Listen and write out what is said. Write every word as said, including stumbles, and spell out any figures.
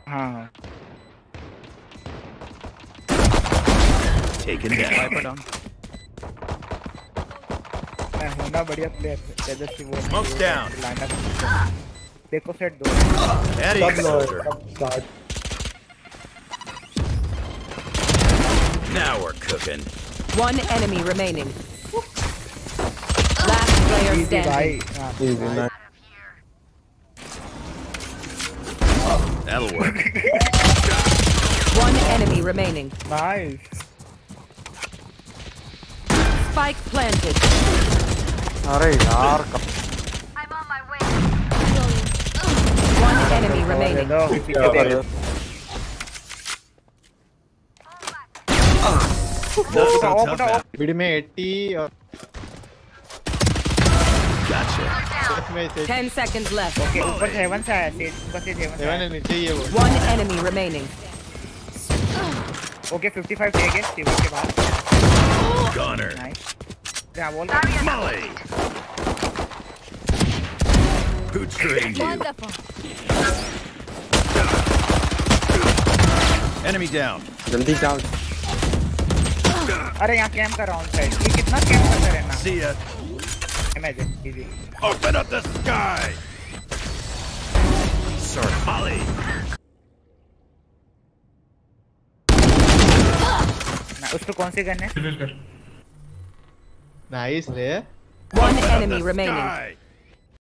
हाँ taken down. Wiper down. मैं होना बढ़िया प्लेयर तेजस्वी वो Smoke's down. देखो सेट दो Adding soldier. Now we're cooking. One enemy remaining. Last player भाई standing. हाँ That'll work. One enemy remaining. Nice Spike planted. अरे यार I'm on my way. One enemy remaining. दो पीछे दे दो That's open so open tough. Open बीडी में अस्सी और Gotcha. सेफ में से Ten seconds left. ओके ऊपर से हेवन से आया सेट ऊपर से हेवन से सेवन आया नीचे ही है वो One enemy remaining. ओके पचपन दे गए टीम के बाद Gunner. नाइस क्या बोल Molly. Who trained you? Wonderful. Enemy down. जल्दी जाओ अरे यहाँ कैंप कर रहा हूँ साइड ये कितना कैंप करता रहना See ya. Imagine easy Open up the sky. Sir Molly. ना उसको कौन सी गन है नाइस रे One enemy remaining. Sky.